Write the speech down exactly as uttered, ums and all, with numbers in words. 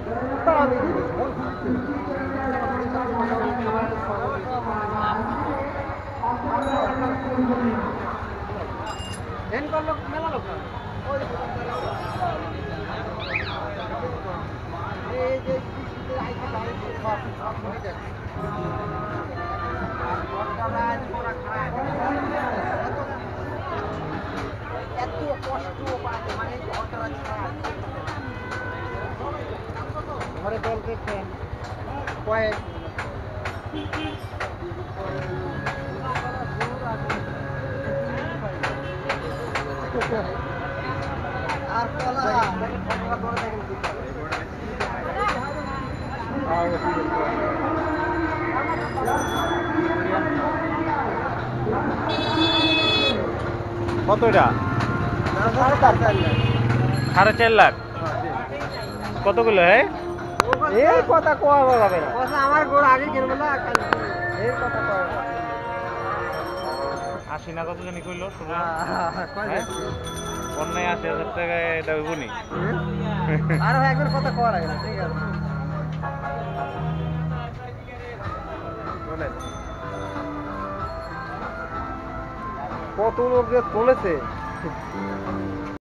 আমি এন করলো মেলা লোক ওই এই যে আইতে গাড়ি সব সব হয়ে যাচ্ছে আর ঘরটা রাত পুরো খারাপ এত কষ্ট পায় মানে ঘরটা রাত খারাপ ঘরে জল দেখে কয়েক আর কলা কত এটা সাড়ে চার লাখ কতগুলো হ্যাঁ এই কথা কোয়া যাবে না আমার গোড় আগে কিনবো না এই কথা কোয়া আশি না কত জানি কইলো অন্যায় আশি হাজার টাকায় এটা হইব নি আরো একবার কথা কোয়া লাগে না ঠিক আছে কত লোক যে চলেছে